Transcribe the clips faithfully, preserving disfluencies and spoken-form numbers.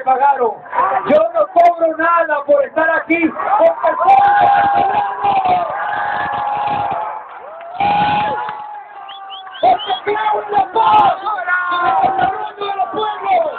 pagaron. Yo no cobro nada por estar aquí, porque soy venezolano. Porque creo en la paz, en el desarrollo de los pueblos.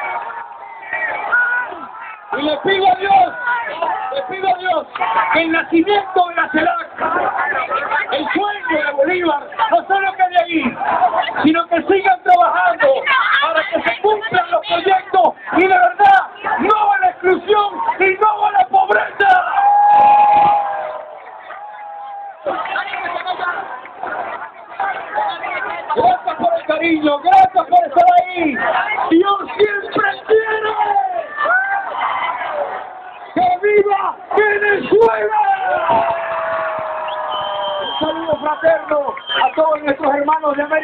Y le pido a Dios, le pido a Dios que el nacimiento de la CELAC, el sueño de Bolívar, no solo quede ahí, sino que sigan trabajando para que se cumplan los proyectos y de verdad no a la exclusión y no a la pobreza. Gracias por el cariño, gracias por estar ahí. Dios siempre quiere. ¡Que viva Venezuela! Un saludo fraterno a todos nuestros hermanos de América.